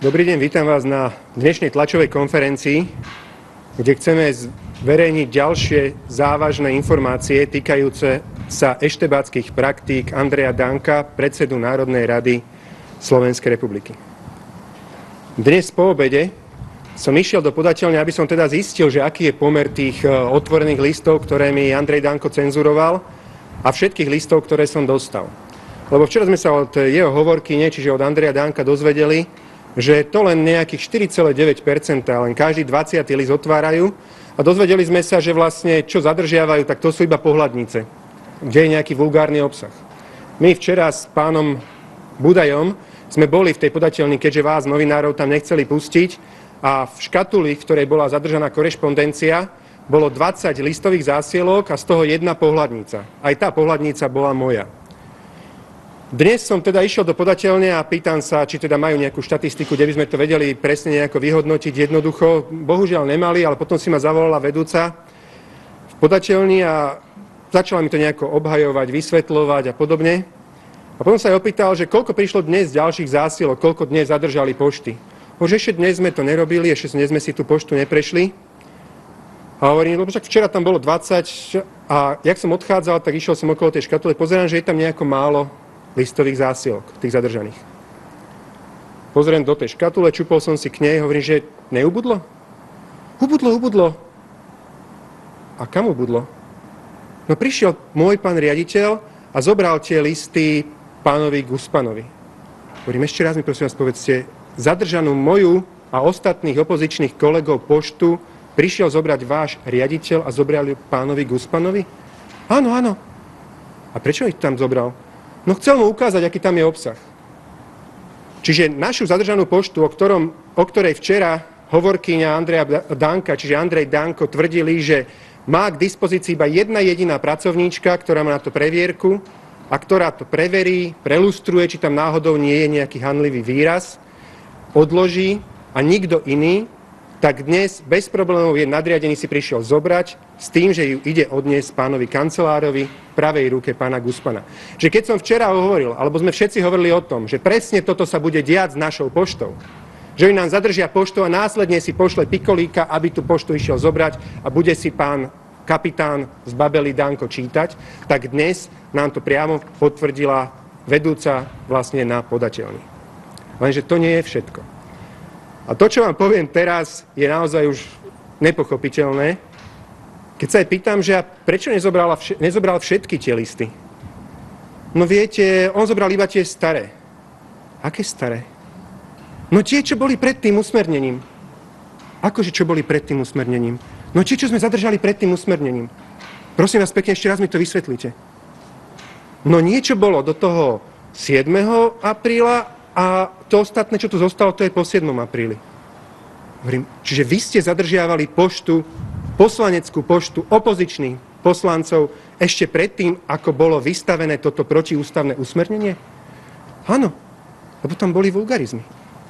Dobrý deň, vítam vás na dnešnej tlačovej konferencii, kde chceme zverejniť ďalšie závažné informácie týkajúce sa eštebáckych praktík Andreja Danka, predsedu Národnej rady Slovenskej republiky. Dnes po obede som išiel do podateľne, aby som teda zistil, že aký je pomer tých otvorených listov, ktoré mi Andrej Danko cenzuroval, a všetkých listov, ktoré som dostal. Lebo včera sme sa od jeho hovorkyne, čiže od Andreja Danka, dozvedeli, že to len nejakých 4,9%, len každý 20. list otvárajú, a dozvedeli sme sa, že vlastne čo zadržiavajú, tak to sú iba pohľadnice, kde je nejaký vulgárny obsah. My včera s pánom Budajom sme boli v tej podateľni, keďže vás, novinárov, tam nechceli pustiť, a v škatuli, v ktorej bola zadržaná korešpondencia, bolo 20 listových zásielok a z toho jedna pohľadnica. Aj tá pohľadnica bola moja. Dnes som teda išiel do podateľne a pýtam sa, či teda majú nejakú štatistiku, kde by sme to vedeli presne nejako vyhodnotiť jednoducho. Bohužiaľ nemali, ale potom si ma zavolala vedúca v podateľni a začala mi to nejako obhajovať, vysvetľovať a podobne. A potom sa aj opýtal, že koľko prišlo dnes ďalších zásielok, koľko dnes zadržali pošty. Už ešte dnes sme to nerobili, ešte dnes sme si tú poštu neprešli. A hovorím, lebo však včera tam bolo 20 a jak som odchádzal, tak išiel som okolo tej škatule, pozerám, že je tam nejako málo listových zásielok, tých zadržaných. Pozriem do tej škatule, čupol som si k nej, hovorím, že neubudlo? Ubudlo. A kam ubudlo? No prišiel môj pán riaditeľ a zobral tie listy pánovi Guspanovi. Hovorím, ešte raz mi prosím vás povedzte, zadržanú moju a ostatných opozičných kolegov poštu prišiel zobrať váš riaditeľ a zobral ju pánovi Guspanovi? Áno. A prečo ich tam zobral? No chcel mu ukázať, aký tam je obsah. Čiže našu zadržanú poštu, o ktorej včera hovorkyňa Andreja Danka, čiže Andrej Danko, tvrdili, že má k dispozícii iba jedna jediná pracovníčka, ktorá má na to previerku a ktorá to preverí, prelustruje, či tam náhodou nie je nejaký hanlivý výraz, odloží a nikto iný, tak dnes bez problémov je nadriadený si prišiel zobrať s tým, že ju ide odniesť pánovi kancelárovi, pravej ruke pána Guspana. Že keď som včera hovoril, alebo sme všetci hovorili o tom, že presne toto sa bude diať s našou poštou, že oni nám zadržia poštu a následne si pošle pikolíka, aby tú poštu išiel zobrať a bude si pán kapitán z Babely Danko čítať, tak dnes nám to priamo potvrdila vedúca vlastne na podateľni. Lenže to nie je všetko. A to, čo vám poviem teraz, je naozaj už nepochopiteľné. Keď sa aj pýtam, že prečo nezobral všetky tie listy? No viete, on zobral iba tie staré. Aké staré? No tie, čo boli pred tým usmernením. Akože čo boli pred tým usmernením? No tie, čo sme zadržali pred tým usmernením. Prosím vás pekne, ešte raz mi to vysvetlite. No niečo bolo do toho 7. apríla a to ostatné, čo tu zostalo, to je po 7. apríli. Hovorím, čiže vy ste zadržiavali poštu, poslaneckú poštu opozičných poslancov ešte predtým, ako bolo vystavené toto protiústavné usmernenie? Áno, lebo tam boli vulgarizmy.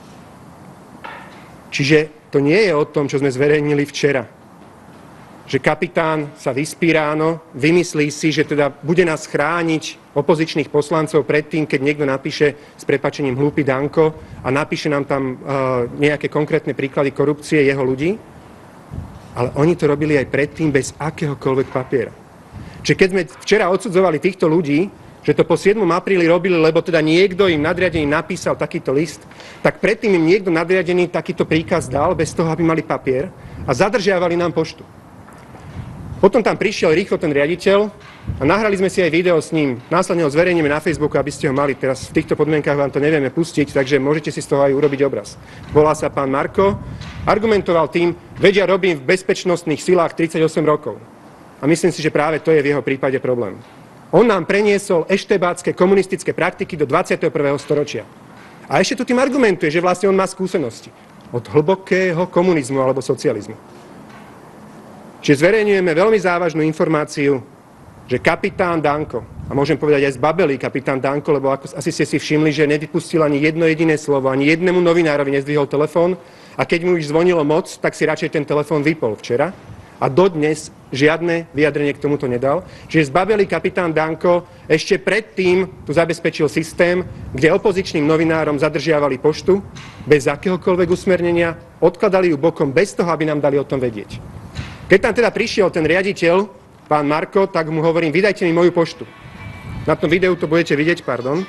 Čiže to nie je o tom, čo sme zverejnili včera. Že kapitán sa vyspí ráno, vymyslí si, že teda bude nás chrániť opozičných poslancov predtým, keď niekto napíše s prepáčením hlúpy Danko a napíše nám tam nejaké konkrétne príklady korupcie jeho ľudí. Ale oni to robili aj predtým bez akéhokoľvek papiera. Čiže keď sme včera odsudzovali týchto ľudí, že to po 7. apríli robili, lebo teda niekto im nadriadený napísal takýto list, tak predtým im niekto nadriadený takýto príkaz dal bez toho, aby mali papier a zadržiavali nám poštu. Potom tam prišiel rýchlo ten riaditeľ a nahrali sme si aj video s ním. Následne ho zverejníme na Facebooku, aby ste ho mali. Teraz v týchto podmienkach vám to nevieme pustiť, takže môžete si z toho aj urobiť obraz. Volá sa pán Marko. Argumentoval tým, vedia, robím v bezpečnostných silách 38 rokov. A myslím si, že práve to je v jeho prípade problém. On nám preniesol eštebácké komunistické praktiky do 21. storočia. A ešte tu tým argumentuje, že vlastne on má skúsenosti od hlbokého komunizmu alebo socializmu. Čiže zverejňujeme veľmi závažnú informáciu, že kapitán Danko, a môžem povedať aj z Babely kapitán Danko, lebo asi ste si všimli, že nevypustil ani jedno jediné slovo, ani jednému novinárovi nezdvihol telefón a keď mu už zvonilo moc, tak si radšej ten telefón vypol včera. a dodnes žiadne vyjadrenie k tomuto nedal. Čiže zbabelý kapitán Danko ešte predtým tu zabezpečil systém, kde opozičným novinárom zadržiavali poštu bez akéhokoľvek usmernenia, odkladali ju bokom bez toho, aby nám dali o tom vedieť. Keď tam teda prišiel ten riaditeľ, pán Marko, tak mu hovorím, vydajte mi moju poštu. Na tom videu to budete vidieť, pardon.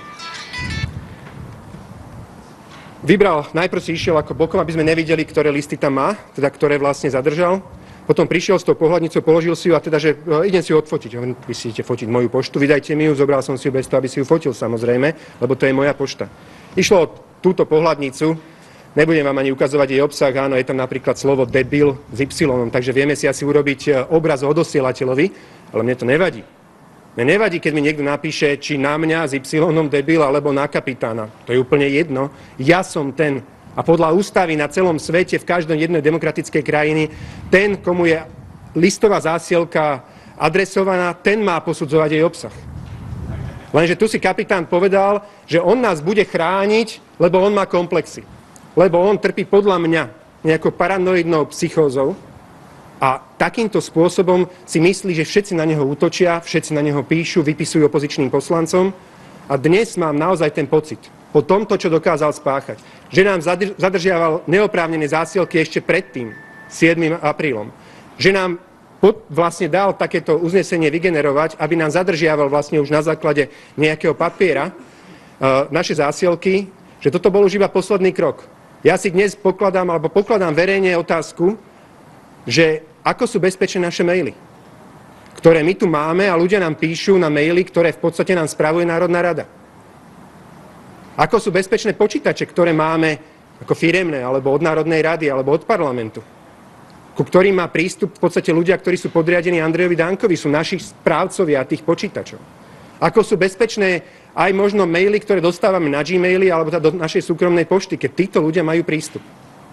Vybral, najprv si išiel ako bokom, aby sme nevideli, ktoré listy tam má, teda ktoré vlastne zadržal. Potom prišiel s tou pohľadnicou, položil si ju a teda, že idem si ju odfotiť. Vy si idete fotiť moju poštu, vydajte mi ju, zobral som si ju bez toho, aby si ju fotil samozrejme, lebo to je moja pošta. Išlo o túto pohľadnicu, nebudem vám ani ukazovať jej obsah, áno, je tam napríklad slovo debil s Y, takže vieme si asi urobiť obraz o odosielateľovi, ale mne to nevadí. Mne nevadí, keď mi niekto napíše, či na mňa s Y debil, alebo na kapitána. To je úplne jedno. Ja som ten. A podľa ústavy na celom svete, v každej jednej demokratickej krajiny, ten, komu je listová zásielka adresovaná, ten má posudzovať jej obsah. Lenže tu si kapitán povedal, že on nás bude chrániť, lebo on má komplexy. Lebo on trpí podľa mňa nejakou paranoidnou psychózou. A takýmto spôsobom si myslí, že všetci na neho útočia, všetci na neho píšu, vypisujú opozičným poslancom. A dnes mám naozaj ten pocit, po tomto, čo dokázal spáchať, že nám zadržiaval neoprávnené zásielky ešte predtým, 7. aprílom. Že nám vlastne dal takéto uznesenie vygenerovať, aby nám zadržiaval vlastne už na základe nejakého papiera naše zásielky, že toto bol už iba posledný krok. Ja si dnes pokladám verejne otázku, že ako sú bezpečné naše maily, ktoré my tu máme a ľudia nám píšu na maily, ktoré v podstate nám spravuje Národná rada. Ako sú bezpečné počítače, ktoré máme ako firemné, alebo od Národnej rady, alebo od parlamentu, ku ktorým má prístup v podstate ľudia, ktorí sú podriadení Andrejovi Dankovi, sú naši správcovia tých počítačov. Ako sú bezpečné aj možno maily, ktoré dostávame na Gmaily, alebo do našej súkromnej pošty, keď títo ľudia majú prístup.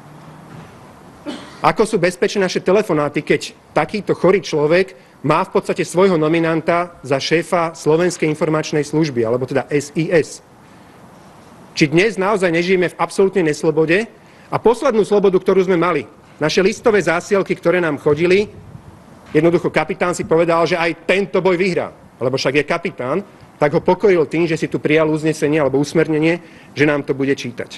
Ako sú bezpečné naše telefonáty, keď takýto chorý človek má v podstate svojho nominanta za šéfa Slovenskej informačnej služby, alebo teda SIS. Či dnes naozaj nežijeme v absolútnej neslobode a poslednú slobodu, ktorú sme mali, naše listové zásielky, ktoré nám chodili, jednoducho kapitán si povedal, že aj tento boj vyhrá, lebo však je kapitán, tak ho pokojil tým, že si tu prijal uznesenie alebo usmernenie, že nám to bude čítať.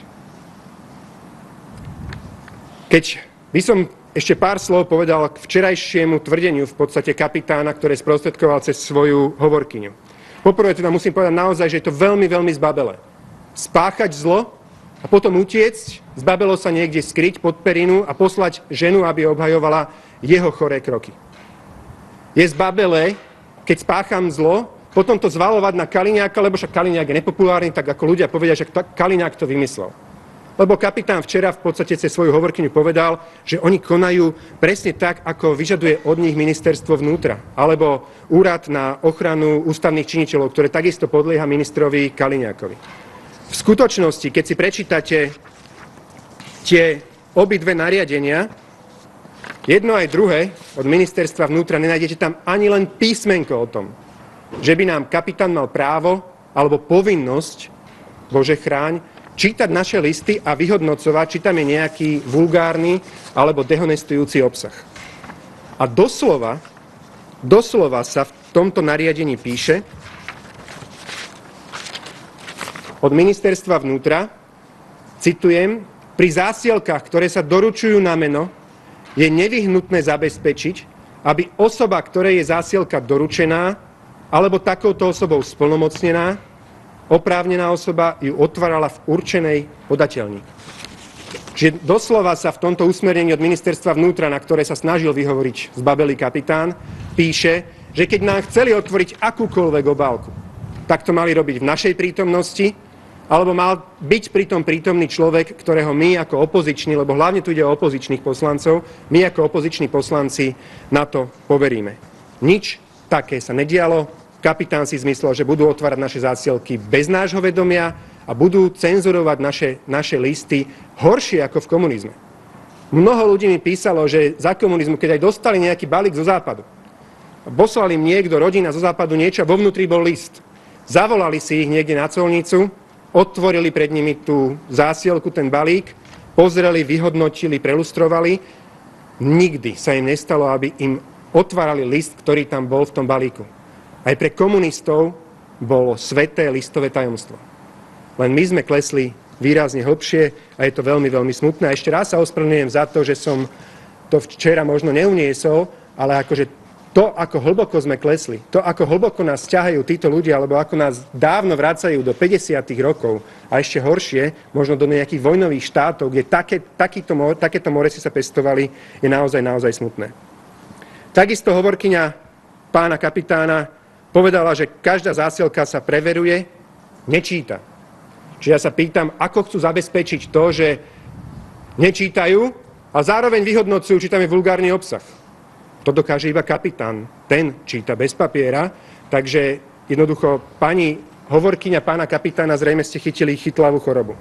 Keď by som ešte pár slov povedal k včerajšiemu tvrdeniu v podstate kapitána, ktoré sprostredkoval cez svoju hovorkyňu. Poprvé teda musím povedať naozaj, že je to veľmi, veľmi zbabelé. Spáchať zlo a potom utiecť, zbabelo sa niekde skryť pod perinu a poslať ženu, aby obhajovala jeho choré kroky. Je zbabelé, keď spácham zlo, potom to zvalovať na Kaliňáka, lebo však Kaliňák je nepopulárny, tak ako ľudia povedia, že Kaliňák to vymyslel. Lebo kapitán včera v podstate cez svoju hovorkyňu povedal, že oni konajú presne tak, ako vyžaduje od nich ministerstvo vnútra, alebo úrad na ochranu ústavných činiteľov, ktoré takisto podlieha ministrovi Kaliňákovi. V skutočnosti, keď si prečítate tie obidve nariadenia, jedno aj druhé od ministerstva vnútra, nenájdete tam ani len písmenko o tom, že by nám kapitán mal právo alebo povinnosť, Bože chráň, čítať naše listy a vyhodnocovať, či tam je nejaký vulgárny alebo dehonestujúci obsah. A doslova sa v tomto nariadení píše od ministerstva vnútra, citujem, pri zásielkách, ktoré sa doručujú na meno, je nevyhnutné zabezpečiť, aby osoba, ktorej je zásielka doručená, alebo takouto osobou splnomocnená, oprávnená osoba ju otvárala v určenej podateľni. Čiže doslova sa v tomto usmernení od ministerstva vnútra, na ktoré sa snažil vyhovoriť zbabelý kapitán, píše, že keď nám chceli otvoriť akúkoľvek obálku, tak to mali robiť v našej prítomnosti, alebo mal byť pritom prítomný človek, ktorého my ako opoziční, lebo hlavne tu ide o opozičných poslancov, my ako opoziční poslanci na to poveríme. Nič také sa nedialo. Kapitán si zmyslel, že budú otvárať naše zásielky bez nášho vedomia a budú cenzurovať naše listy horšie ako v komunizme. Mnoho ľudí mi písalo, že za komunizmu, keď aj dostali nejaký balík zo západu, poslal im niekto, rodina zo západu niečo a vo vnútri bol list. Zavolali si ich niekde na colnicu, otvorili pred nimi tú zásielku, ten balík, pozreli, vyhodnotili, prelustrovali, nikdy sa im nestalo, aby im otvárali list, ktorý tam bol v tom balíku. Aj pre komunistov bolo sveté listové tajomstvo. Len my sme klesli výrazne hlbšie a je to veľmi, veľmi smutné. A ešte raz sa ospravedlňujem za to, že som to včera možno neuniesol, ale akože to, ako hlboko sme klesli, to, ako hlboko nás ťahajú títo ľudia, alebo ako nás dávno vracajú do 50. rokov a ešte horšie, možno do nejakých vojnových štátov, kde takéto moresy sa pestovali, je naozaj, naozaj smutné. Takisto hovorkyňa pána kapitána povedala, že každá zásielka sa preveruje, nečíta. Čiže ja sa pýtam, ako chcú zabezpečiť to, že nečítajú a zároveň vyhodnocujú, či tam je vulgárny obsah. To dokáže iba kapitán. Ten číta bez papiera, takže jednoducho pani hovorkyňa pána kapitána zrejme ste chytili chytlavú chorobu.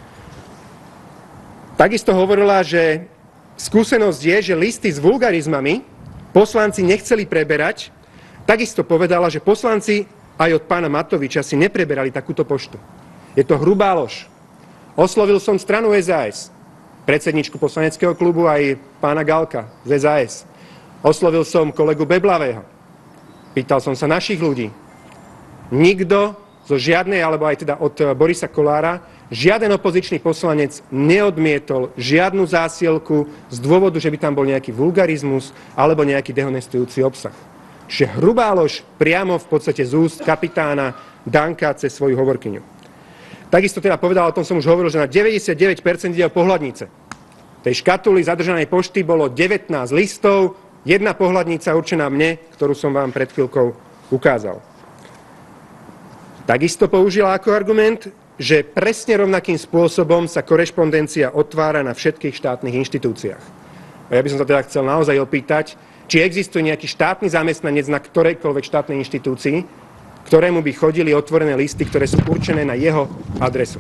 Takisto hovorila, že skúsenosť je, že listy s vulgarizmami poslanci nechceli preberať. Takisto povedala, že poslanci aj od pána Matoviča si nepreberali takúto poštu. Je to hrubá lož. Oslovil som stranu SAS, predsedničku poslaneckého klubu aj pána Galka z SAS. Oslovil som kolegu Beblavého. Pýtal som sa našich ľudí. Nikto zo žiadnej, alebo aj teda od Borisa Kollára, žiaden opozičný poslanec neodmietol žiadnu zásielku z dôvodu, že by tam bol nejaký vulgarizmus alebo nejaký dehonestujúci obsah. Čiže hrubá lož priamo v podstate z úst kapitána Danka cez svoju hovorkyňu. Takisto teda povedal, o tom som už hovoril, že na 99% ide o pohľadnice. V tej škatuli zadržanej pošty bolo 19 listov, jedna pohľadnica určená mne, ktorú som vám pred chvíľkou ukázal. Takisto použila ako argument, že presne rovnakým spôsobom sa korešpondencia otvára na všetkých štátnych inštitúciách. A ja by som sa teda chcel naozaj opýtať, či existuje nejaký štátny zamestnanec na ktorejkoľvek štátnej inštitúcii, ktorému by chodili otvorené listy, ktoré sú určené na jeho adresu.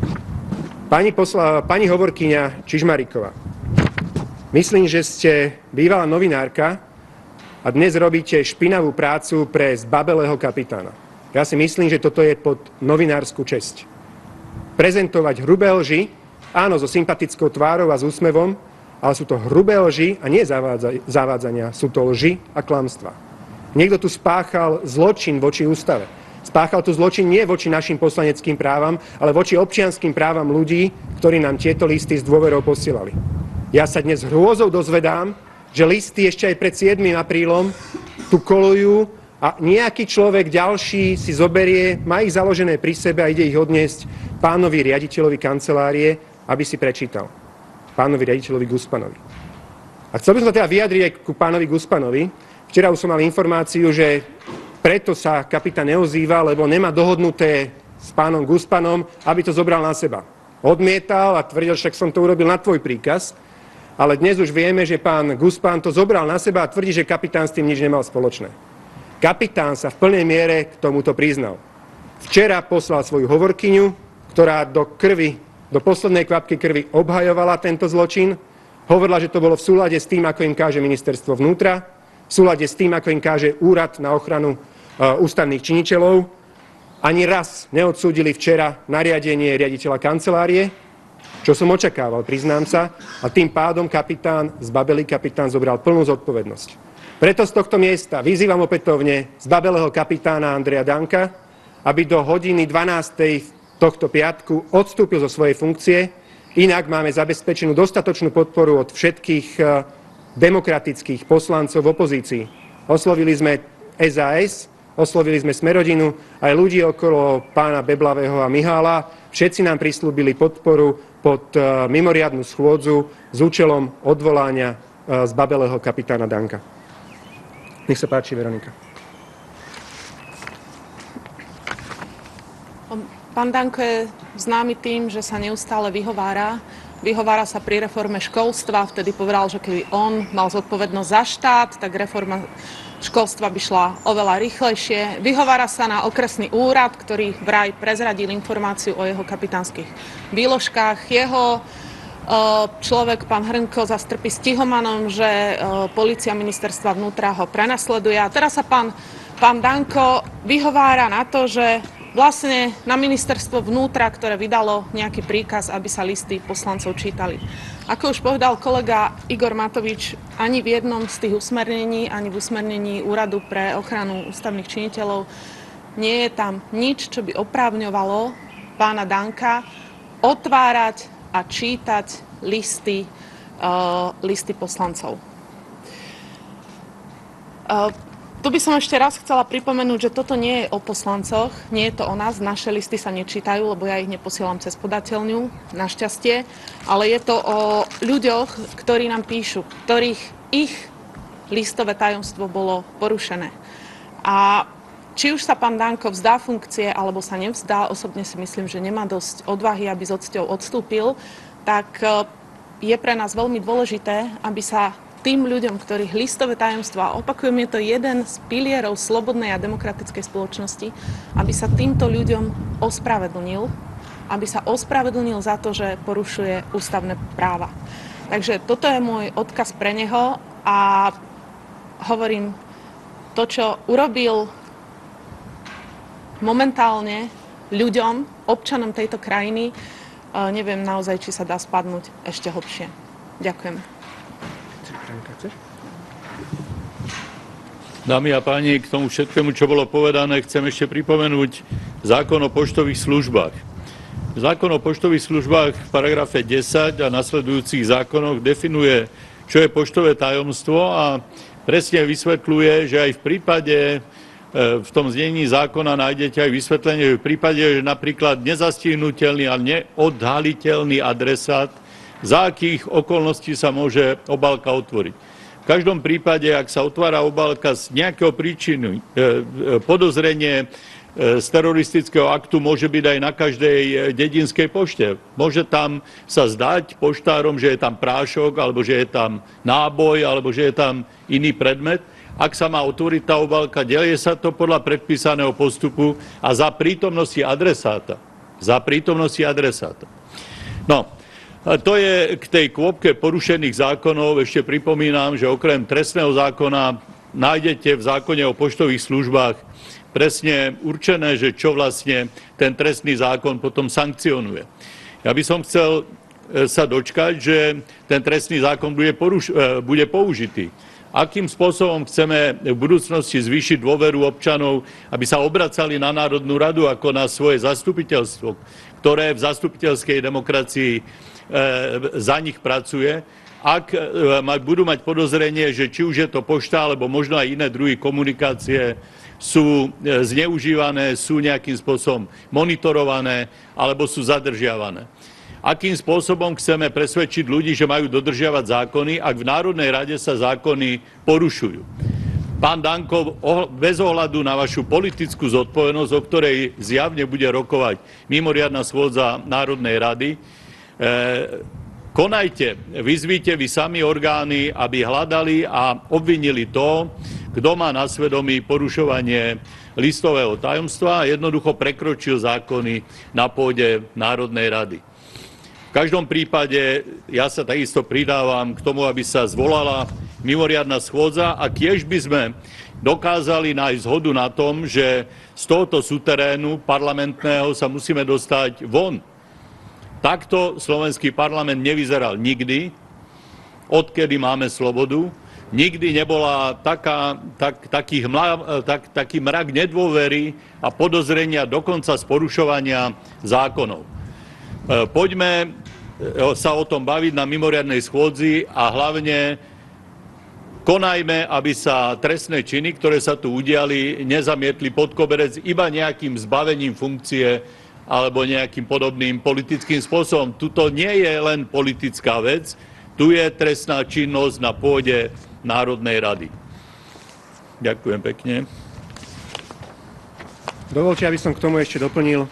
Pani hovorkyňa Čižmaríková, myslím, že ste bývalá novinárka a dnes robíte špinavú prácu pre zbabelého kapitána. Ja si myslím, že toto je pod novinárskú česť. Prezentovať hrubé lži, áno, so sympatickou tvárou a s úsmevom, ale sú to hrubé lži a nie zavádzania, sú to lži a klamstvá. Niekto tu spáchal zločin voči ústave. Spáchal tu zločin nie voči našim poslaneckým právam, ale voči občianskym právam ľudí, ktorí nám tieto listy s dôverou posielali. Ja sa dnes hrôzou dozvedám, že listy ešte aj pred 7. aprílom tu kolujú a nejaký človek ďalší si zoberie, má ich založené pri sebe a ide ich odniesť pánovi riaditeľovi kancelárie, aby si prečítal. Pánovi riaditeľovi Guspanovi. A chcel by som sa teda vyjadriť aj ku pánovi Guspanovi. Včera už som mal informáciu, že preto sa kapitán neozýva, lebo nemá dohodnuté s pánom Guspanom, aby to zobral na seba. Odmietal a tvrdil, však som to urobil na tvoj príkaz. Ale dnes už vieme, že pán Guspan to zobral na seba a tvrdí, že kapitán s tým nič nemal spoločné. Kapitán sa v plnej miere k tomuto priznal. Včera poslal svoju hovorkyňu, ktorá do poslednej kvapky krvi obhajovala tento zločin. Hovorila, že to bolo v súlade s tým, ako im káže ministerstvo vnútra, v súlade s tým, ako im káže úrad na ochranu ústavných činiteľov. Ani raz neodsúdili včera nariadenie riaditeľa kancelárie, čo som očakával, priznám sa, a tým pádom zbabelý kapitán zobral plnú zodpovednosť. Preto z tohto miesta vyzývam opätovne zbabelého kapitána Andreja Danka, aby do hodiny 12. tohto piatku odstúpil zo svojej funkcie, inak máme zabezpečenú dostatočnú podporu od všetkých demokratických poslancov v opozícii. Oslovili sme SAS, oslovili sme Smerodinu, aj ľudí okolo pána Beblavého a Mihála. Všetci nám prislúbili podporu pod mimoriadnu schôdzu s účelom odvolania zbabelého kapitána Danka. Nech sa páči, Veronika. Pán Danko je známy tým, že sa neustále vyhovára. Vyhovára sa pri reforme školstva, vtedy povedal, že keby on mal zodpovednosť za štát, tak reforma školstva by šla oveľa rýchlejšie. Vyhovára sa na okresný úrad, ktorý vraj prezradil informáciu o jeho kapitánskych výložkách. Jeho človek, pán Hrnko, zastrpí s Tihomanom, že polícia ministerstva vnútra ho prenasleduje. A teraz sa pán Danko vyhovára na to, že v vlastne na ministerstvo vnútra, ktoré vydalo nejaký príkaz, aby sa listy poslancov čítali. Ako už povedal kolega Igor Matovič, ani v jednom z tých usmernení, ani v usmernení Úradu pre ochranu ústavných činiteľov nie je tam nič, čo by oprávňovalo pána Danka otvárať a čítať listy poslancov. Tu by som ešte raz chcela pripomenúť, že toto nie je o poslancoch, nie je to o nás, naše listy sa nečítajú, lebo ja ich neposielam cez podateľňu, našťastie, ale je to o ľuďoch, ktorí nám píšu, ktorých ich listové tajomstvo bolo porušené. A či už sa pán Danko vzdá funkcie, alebo sa nevzdá, osobne si myslím, že nemá dosť odvahy, aby s odsťou odstúpil, tak je pre nás veľmi dôležité, aby sa tým ľuďom, ktorých listové tajomstvá, opakujem, je to jeden z pilierov slobodnej a demokratickej spoločnosti, aby sa týmto ľuďom ospravedlnil, aby sa ospravedlnil za to, že porušuje ústavné práva. Takže toto je môj odkaz pre neho a hovorím, to, čo urobil momentálne ľuďom, občanom tejto krajiny, neviem naozaj, či sa dá spadnúť ešte hlbšie. Ďakujem. Dámy a páni, k tomu všetkému, čo bolo povedané, chcem ešte pripomenúť zákon o poštových službách. Zákon o poštových službách v paragrafe 10 a nasledujúcich zákonoch definuje, čo je poštové tajomstvo a presne vysvetľuje, že aj v prípade, v tom znení zákona nájdete aj vysvetlenie, že v prípade, že napríklad nezastihnutelný a neodhaliteľný adresát, za akých okolností sa môže obálka otvoriť. V každom prípade, ak sa otvára obálka z nejakého príčiny, podozrenie z teroristického aktu môže byť aj na každej dedinskej pošte. Môže tam sa zdať poštárom, že je tam prášok, alebo že je tam náboj, alebo že je tam iný predmet. Ak sa má otvoriť tá obálka, deje sa to podľa predpísaného postupu a za prítomnosti adresáta. No, a to je k tej kôpke porušených zákonov. Ešte pripomínam, že okrem trestného zákona nájdete v zákone o poštových službách presne určené, že čo vlastne ten trestný zákon potom sankcionuje. Ja by som chcel sa dočkať, že ten trestný zákon bude použitý. Akým spôsobom chceme v budúcnosti zvýšiť dôveru občanov, aby sa obracali na Národnú radu ako na svoje zastupiteľstvo, ktoré v zastupiteľskej demokracii za nich pracuje. Ak budú mať podozrenie, že či už je to pošta, alebo možno aj iné druhy komunikácie sú zneužívané, sú nejakým spôsobom monitorované, alebo sú zadržiavané. Akým spôsobom chceme presvedčiť ľudí, že majú dodržiavať zákony, ak v Národnej rade sa zákony porušujú. Pán Danko, bez ohľadu na vašu politickú zodpovednosť, o ktorej zjavne bude rokovať mimoriadna schôdza Národnej rady, konajte, vyzvite vy sami orgány, aby hľadali a obvinili to, kto má na svedomí porušovanie listového tajomstva a jednoducho prekročil zákony na pôde Národnej rady. V každom prípade ja sa takisto pridávam k tomu, aby sa zvolala mimoriadna schôdza a tiež by sme dokázali nájsť zhodu na tom, že z tohoto suterénu parlamentného sa musíme dostať von. Takto slovenský parlament nevyzeral nikdy, odkedy máme slobodu. Nikdy nebola taký mrak nedôvery a podozrenia dokonca z porušovania zákonov. Poďme sa o tom baviť na mimoriadnej schôdzi a hlavne konajme, aby sa trestné činy, ktoré sa tu udiali, nezamietli pod koberec iba nejakým zbavením funkcie alebo nejakým podobným politickým spôsobom. Tuto nie je len politická vec, tu je trestná činnosť na pôde Národnej rady. Ďakujem pekne. Dovoľte, aby som k tomu ešte doplnil.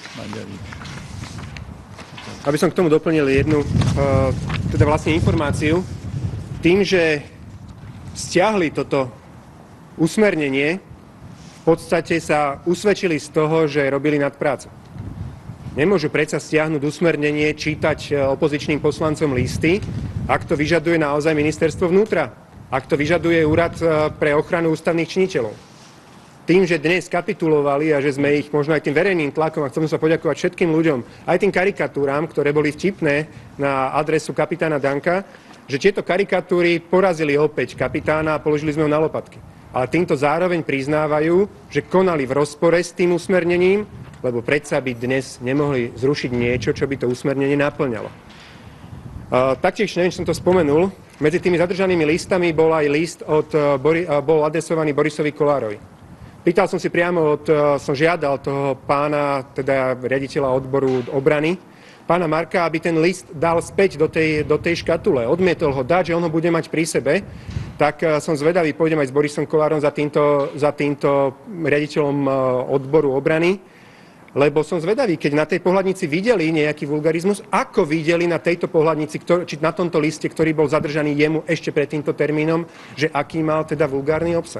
Jednu teda vlastne informáciu. Tým, že stiahli toto usmernenie, v podstate sa usvedčili z toho, že robili nadprácu. Nemôžu predsa stiahnuť usmernenie, čítať opozičným poslancom listy, ak to vyžaduje naozaj ministerstvo vnútra, ak to vyžaduje Úrad pre ochranu ústavných činiteľov. tým, že dnes kapitulovali a že sme ich možno aj tým verejným tlakom, a chcem sa poďakovať všetkým ľuďom, aj tým karikatúram, ktoré boli vtipné na adresu kapitána Danka, že tieto karikatúry porazili opäť kapitána a položili sme ho na lopatky. Ale týmto zároveň priznávajú, že konali v rozpore s tým usmernením, lebo predsa by dnes nemohli zrušiť niečo, čo by to usmernenie naplňalo. Taktiež, neviem, či som to spomenul, medzi tými zadržanými listami bol aj list bol adresovaný Borisovi Kollárovi. Pýtal som si priamo som žiadal toho pána, teda riaditeľa odboru obrany, pána Marka, aby ten list dal späť do tej škatule. Odmietol ho dať, že on ho bude mať pri sebe. Tak som zvedavý, pôjdem aj s Borisom Kollárom za týmto riaditeľom odboru obrany, lebo som zvedavý, keď na tej pohľadnici videli nejaký vulgarizmus, ako videli na tejto pohľadnici, či na tomto liste, ktorý bol zadržaný jemu ešte pred týmto termínom, že aký mal teda vulgárny obsah.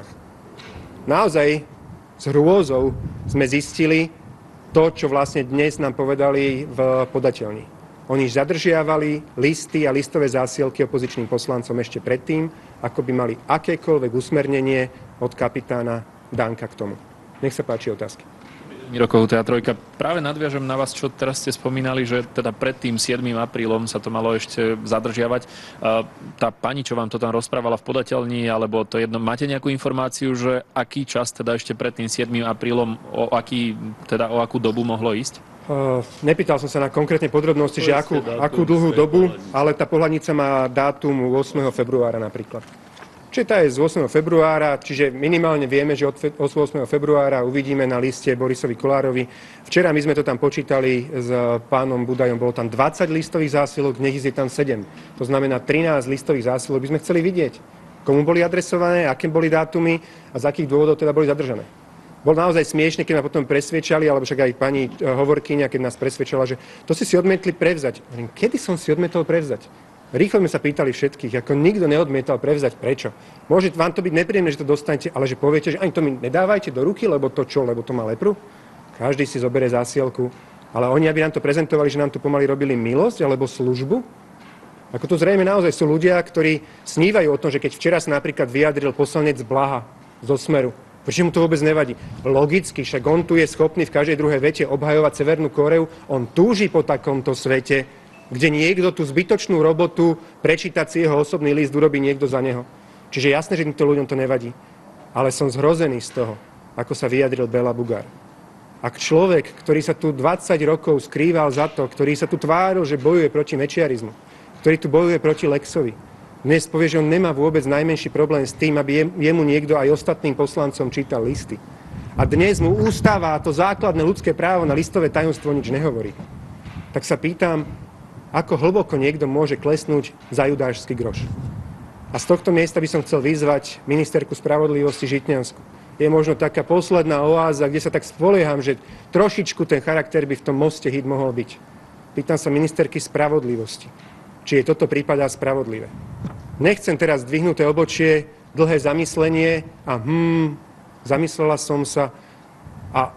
Naozaj s hrôzou sme zistili to, čo vlastne dnes nám povedali v podateľni. Oni zadržiavali listy a listové zásielky opozičným poslancom ešte predtým, ako by mali akékoľvek usmernenie od kapitána Danka k tomu. Nech sa páči otázky. Miro Kohúta, Trojka. Práve nadviažem na vás, čo teraz ste spomínali, že teda pred tým 7. aprílom sa to malo ešte zadržiavať. Tá pani, čo vám to tam rozprávala v podateľni, alebo to jedno, máte nejakú informáciu, že aký čas teda ešte pred tým 7. aprílom, o akú dobu mohlo ísť? Nepýtal som sa na konkrétne podrobnosti, že akú dlhú dobu, ale tá pohľadnica má dátum 8. februára napríklad. Čiže tá je z 8. februára, čiže minimálne vieme, že od 8. februára uvidíme na liste Borisovi Kollárovi. Včera my sme to tam počítali s pánom Budajom, bolo tam 20 listových zásielok, dnes je tam 7. To znamená 13 listových zásielok by sme chceli vidieť. Komu boli adresované, aké boli dátumy a z akých dôvodov teda boli zadržané. Bolo naozaj smiešne, keď ma potom presviečali, alebo však aj pani hovorkyňa, keď nás presviečala, že to si odmietli prevzať. Kedy som si odmietol prevzať? Rýchlo sme sa pýtali všetkých, ako nikto neodmietal prevzať. Prečo? Môže vám to byť nepríjemné, že to dostanete, ale že poviete, že ani to mi nedávajte do ruky, lebo to čo, lebo to má lepru? Každý si zoberie zásielku. Ale oni, aby nám to prezentovali, že nám tu pomaly robili milosť alebo službu? Ako to zrejme naozaj sú ľudia, ktorí snívajú o tom, že keď včera sa napríklad vyjadril poslanec Blaha zo Smeru, prečo mu to vôbec nevadí? Logicky, však on tu je schopný v každej druhej vete obhajovať Severnú Kóreu, on túži po takomto svete, kde niekto tú zbytočnú robotu prečítať si jeho osobný list urobí niekto za neho. Čiže jasné, že týmto ľuďom to nevadí. Ale som zhrozený z toho, ako sa vyjadril Béla Bugár. Ak človek, ktorý sa tu 20 rokov skrýval za to, ktorý sa tu tváril, že bojuje proti mečiarizmu, ktorý tu bojuje proti Lexovi, dnes povie, že on nemá vôbec najmenší problém s tým, aby jemu niekto aj ostatným poslancom čítal listy. A dnes mu ústava, to základné ľudské právo na listové tajomstvo nič nehovorí. Tak sa pýtam, ako hlboko niekto môže klesnúť za judášsky groš. A z tohto miesta by som chcel vyzvať ministerku spravodlivosti Žitňansku. Je možno taká posledná oáza, kde sa tak spolieham, že trošičku ten charakter by v tom moste hit mohol byť. Pýtam sa ministerky spravodlivosti, či jej toto prípadá spravodlivé. Nechcem teraz zdvihnuté obočie, dlhé zamyslenie a zamyslela som sa a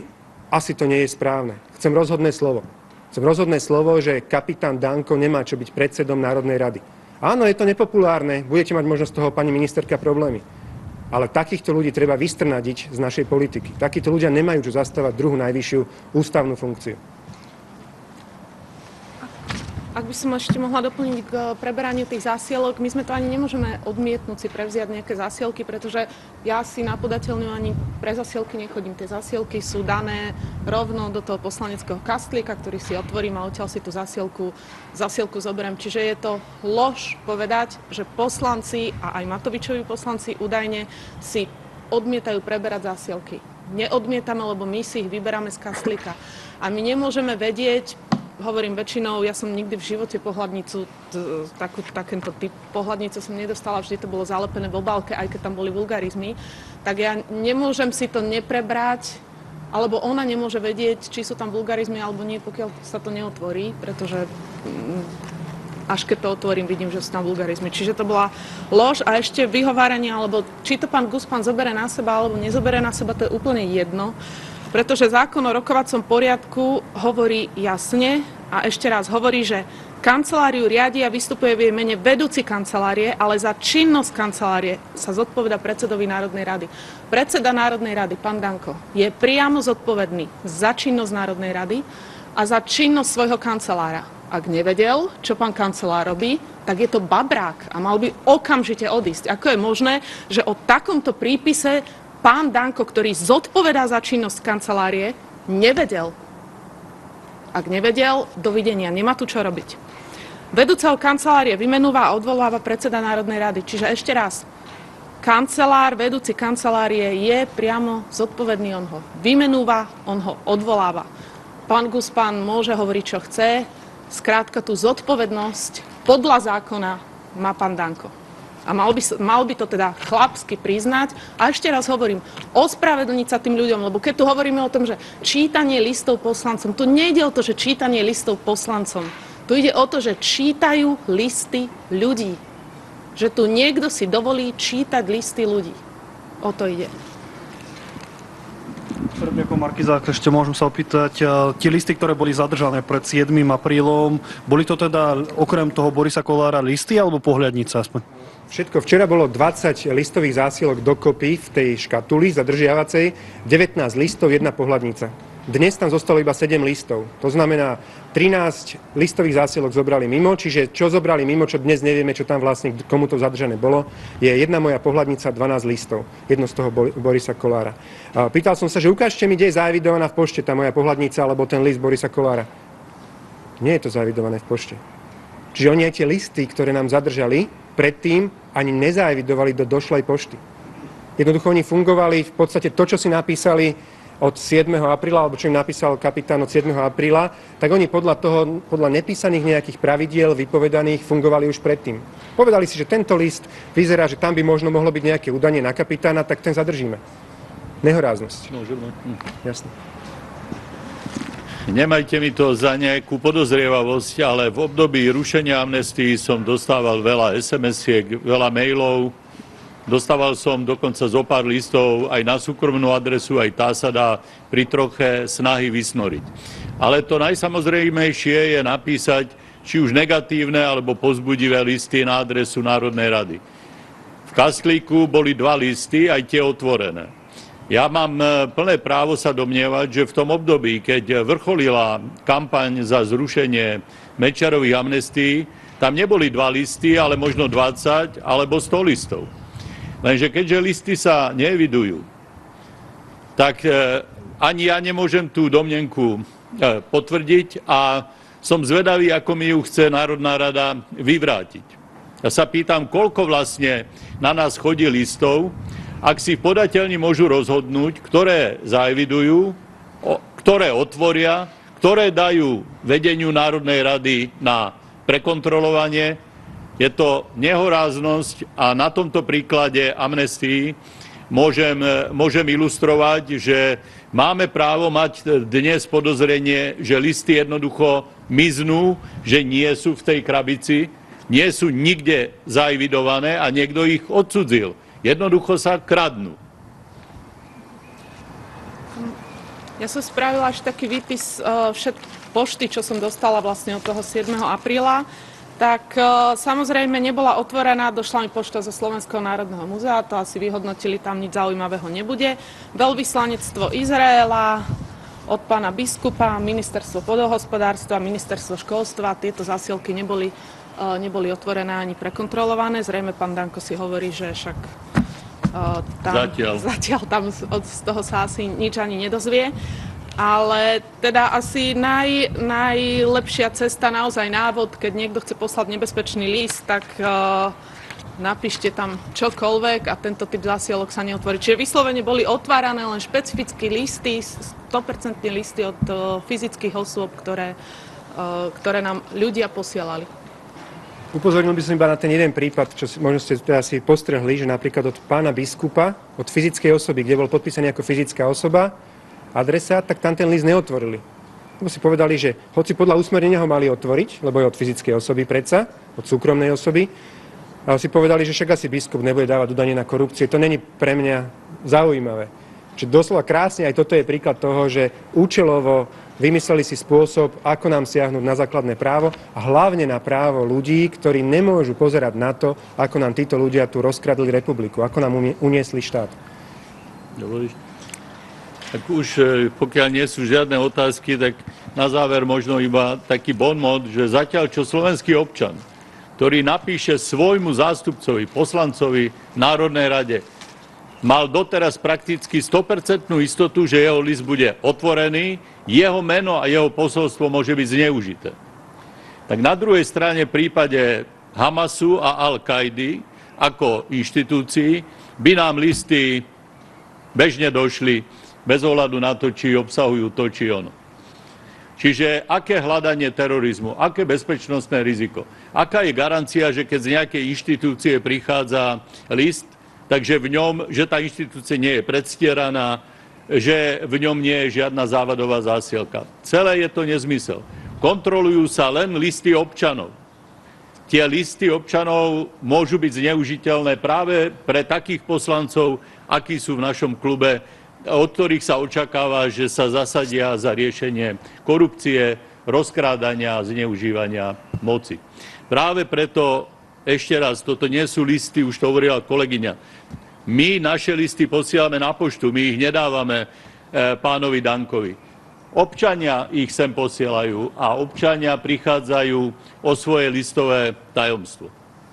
asi to nie je správne. Chcem rozhodné slovo. Chcem rozhodné slovo, že kapitán Danko nemá čo byť predsedom Národnej rady. Áno, je to nepopulárne, budete mať možno z toho, pani ministerka, problémy. Ale takýchto ľudí treba vystrnadiť z našej politiky. Takíto ľudia nemajú čo zastávať druhú najvyššiu ústavnú funkciu. Ak by som ešte mohla doplniť k preberaniu tých zásielok, my sme to ani nemôžeme odmietnúť si prevziať nejaké zásielky, pretože ja si na podateľňu ani pre zásielky nechodím. Tie zásielky sú dané rovno do toho poslaneckého kastlíka, ktorý si otvorím a odtiaľ si tú zásielku zoberiem. Čiže je to lož povedať, že poslanci a aj Matovičovi poslanci údajne si odmietajú preberať zásielky. Neodmietame, lebo my si ich vyberáme z kastlíka. A my nemôžeme vedieť, hovorím väčšinou, ja som nikdy v živote pohľadnicu, takýto typ pohľadnice som nedostala, vždy to bolo zalepené v obálke, aj keď tam boli vulgarizmy, tak ja nemôžem si to neprebrať, alebo ona nemôže vedieť, či sú tam vulgarizmy alebo nie, pokiaľ sa to neotvorí, pretože až keď to otvorím, vidím, že sú tam vulgarizmy. Čiže to bola lož a ešte vyhováranie, alebo či to pán Guspan zobere na seba, alebo nezobere na seba, to je úplne jedno. Pretože zákon o rokovacom poriadku hovorí jasne a ešte raz hovorí, že Kanceláriu riadi a vystupuje v jej mene vedúci kancelárie, ale za činnosť kancelárie sa zodpovedá predsedovi Národnej rady. Predseda Národnej rady, pán Danko, je priamo zodpovedný za činnosť Národnej rady a za činnosť svojho kancelára. Ak nevedel, čo pán kancelár robí, tak je to babrák a mal by okamžite odísť. Ako je možné, že o takomto prípise pán Danko, ktorý zodpovedá za činnosť kancelárie, nevedel? Ak nevedel, dovidenia, nemá tu čo robiť. Vedúceho kancelárie vymenúva a odvoláva predseda Národnej rady. Čiže ešte raz, kancelár, vedúci kancelárie je priamo zodpovedný, on ho vymenúva, on ho odvoláva. Pán Guspan môže hovoriť, čo chce, skrátka tú zodpovednosť podľa zákona má pán Danko. A mal by to teda chlapsky priznať. A ešte raz hovorím, ospravedlniť sa tým ľuďom, lebo keď tu hovoríme o tom, že čítanie listov poslancom, tu nejde o to, že čítanie listov poslancom. Tu ide o to, že čítajú listy ľudí. Že tu niekto si dovolí čítať listy ľudí. O to ide. Podobne ako Markizák, ešte môžem sa opýtať, tie listy, ktoré boli zadržané pred 7. aprílom, boli to teda okrem toho Borisa Kollára listy alebo pohľadnice aspoň? Všetko. Včera bolo 20 listových zásielok dokopy v tej škatuli zadržiavacej, 19 listov, 1 pohľadnica. Dnes tam zostalo iba 7 listov. To znamená, 13 listových zásielok zobrali mimo, čiže čo zobrali mimo, čo dnes nevieme, čo tam vlastne, komu to zadržané bolo, je 1 moja pohľadnica, 12 listov. Jedno z toho Borisa Kollára. Pýtal som sa, že ukážte mi, kde je zaevidovaná v pošte tá moja pohľadnica alebo ten list Borisa Kollára. Nie je to zaevidované v pošte. Čiže oni aj tie listy, ktoré nám zadržali, predtým ani nezaevidovali do došlej pošty. Jednoducho oni fungovali v podstate to, čo si napísali od 7. apríla, alebo čo im napísal kapitán od 7. apríla, tak oni podľa nepísaných nejakých pravidiel vypovedaných fungovali už predtým. Povedali si, že tento list vyzerá, že tam by možno mohlo byť nejaké údanie na kapitána, tak ten zadržíme. Nehoráznosť. Jasne. Nemajte mi to za nejakú podozrievavosť, ale v období rušenia amnestii som dostával veľa SMS-iek, veľa mailov. Dostával som dokonca zo pár listov aj na súkromnú adresu, aj tá sa dá pri troche snahy vysnoriť. Ale to najsamozrejmejšie je napísať či už negatívne alebo povzbudivé listy na adresu Národnej rady. V Kastlíku boli 2 listy, aj tie otvorené. Ja mám plné právo sa domnievať, že v tom období, keď vrcholila kampaň za zrušenie Mečiarových amnestií, tam neboli 2 listy, ale možno 20 alebo 100 listov. Lenže keďže listy sa neevidujú, tak ani ja nemôžem tú domnenku potvrdiť a som zvedavý, ako mi ju chce Národná rada vyvrátiť. Ja sa pýtam, koľko vlastne na nás chodí listov, ak si podateľni môžu rozhodnúť, ktoré zaevidujú, ktoré otvoria, ktoré dajú vedeniu Národnej rady na prekontrolovanie. Je to nehoráznosť a na tomto príklade amnestii môžem ilustrovať, že máme právo mať dnes podozrenie, že listy jednoducho miznú, že nie sú v tej krabici, nie sú nikde zaevidované a niekto ich odcudzil. Jednoducho sa kradnú. Ja som spravila až taký výpis pošty, čo som dostala vlastne od toho 7. apríla. Tak samozrejme nebola otvorená, došla mi pošta zo Slovenského národného múzea, to asi vyhodnotili, tam nič zaujímavého nebude. Veľvyslanectvo Izraela, od pána biskupa, ministerstvo pôdohospodárstva, ministerstvo školstva, tieto zásielky neboli otvorené ani prekontrolované. Zrejme pán Danko si hovorí, že však zatiaľ tam z toho sa asi nič ani nedozvie. Ale teda asi najlepšia cesta, naozaj návod, keď niekto chce poslať nebezpečný list, tak napíšte tam čokoľvek a tento typ zásielok sa neotvorí. Čiže vyslovene boli otvárané len špecifické listy, 100% listy od fyzických osôb, ktoré nám ľudia posielali. Upozornil by som iba na ten jeden prípad, čo možno ste teda si postrehli, že napríklad od pána biskupa, od fyzickej osoby, kde bol podpísaný ako fyzická osoba, adresát, tak tam ten list neotvorili. Lebo si povedali, že hoci podľa usmernenia ho mali otvoriť, lebo je od fyzickej osoby predsa, od súkromnej osoby, ale si povedali, že však asi biskup nebude dávať údanie na korupciu. To není pre mňa zaujímavé. Čiže doslova krásne aj toto je príklad toho, že účelovo vymysleli si spôsob, ako nám siahnuť na základné právo a hlavne na právo ľudí, ktorí nemôžu pozerať na to, ako nám títo ľudia tu rozkradli republiku, ako nám uniesli štát. Dovolíš? Tak už pokiaľ nie sú žiadne otázky, tak na záver možno iba taký bonmot, že zatiaľ čo slovenský občan, ktorý napíše svojmu zástupcovi, poslancovi v Národnej rade, mal doteraz prakticky 100% istotu, že jeho list bude otvorený, jeho meno a jeho posolstvo môže byť zneužité. Tak na druhej strane v prípade Hamasu a Al-Kaidy ako inštitúcií by nám listy bežne došli bez ohľadu na to, či obsahujú to, či ono. Čiže aké hľadanie terorizmu, aké bezpečnostné riziko, aká je garancia, že keď z nejakej inštitúcie prichádza list, takže v ňom, že tá inštitúcia nie je predstieraná, že v ňom nie je žiadna závadová zásielka. Celé je to nezmysel. Kontrolujú sa len listy občanov. Tie listy občanov môžu byť zneužiteľné práve pre takých poslancov, akí sú v našom klube, od ktorých sa očakáva, že sa zasadia za riešenie korupcie, rozkrádania a zneužívania moci. Práve preto, ešte raz, toto nie sú listy, už to hovorila kolegyňa. My naše listy posielame na poštu, my ich nedávame pánovi Dankovi. Občania ich sem posielajú a občania prichádzajú o svoje listové tajomstvo.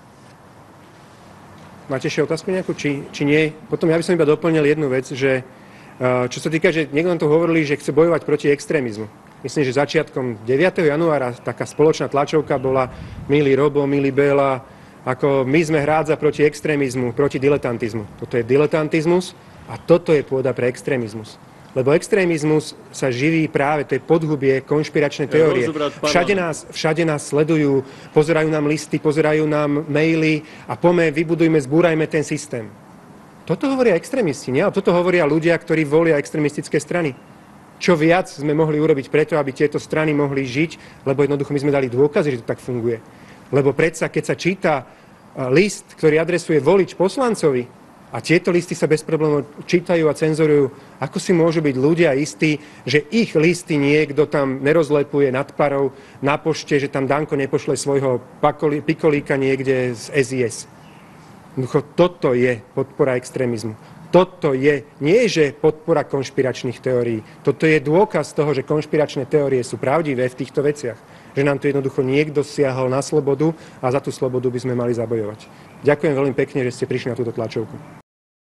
Máte ešte otázku nejakú, či nie? Potom ja by som iba doplnil jednu vec, že čo sa týka, že niekto nám tu hovorili, že chce bojovať proti extrémizmu. Myslím, že začiatkom 9. januára taká spoločná tlačovka bola milý Robo, milý Béla, ako my sme hrádza proti extrémizmu, proti diletantizmu. Toto je diletantizmus a toto je pôda pre extrémizmus. Lebo extrémizmus sa živí práve, to je podhubie konšpiračné teórie. Všade nás sledujú, pozerajú nám listy, pozerajú nám maily a vybudujme, zbúrajme ten systém. Toto hovoria extrémisti, nie? Ale toto hovoria ľudia, ktorí volia extrémistické strany. Čo viac sme mohli urobiť preto, aby tieto strany mohli žiť, lebo jednoducho my sme dali dôkazy, že to tak funguje. Lebo predsa, keď sa číta list, ktorý adresuje volič poslancovi a tieto listy sa bez problémov čítajú a cenzorujú, ako si môžu byť ľudia istí, že ich listy niekto tam nerozlepuje nad parou na pošte, že tam Danko nepošle svojho pikolíka niekde z SIS. Toto je podpora extrémizmu. Toto je nie že podpora konšpiračných teórií. Toto je dôkaz toho, že konšpiračné teórie sú pravdivé v týchto veciach. Že nám tu jednoducho niekto siahol na slobodu a za tú slobodu by sme mali zabojovať. Ďakujem veľmi pekne, že ste prišli na túto tlačovku.